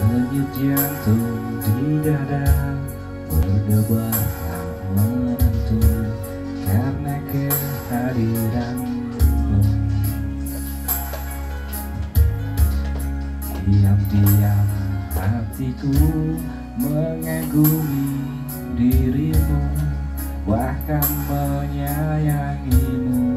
Denyut jantung di dada berdebar tak menentu karena kehadiranmu. Diam-diam hatiku mengagumi dirimu, bahkan menyayangimu.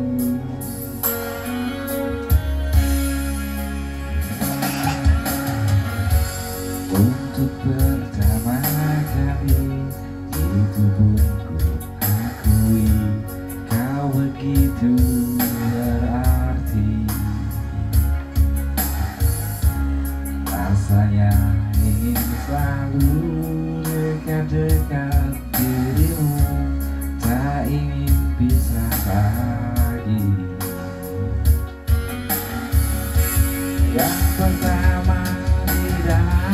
Untuk pertama kali di tubuhku akui kau begitu berarti. Rasanya ingin selalu dekat-dekat dirimu, tak ingin pisah lagi. Yang pertama di dalam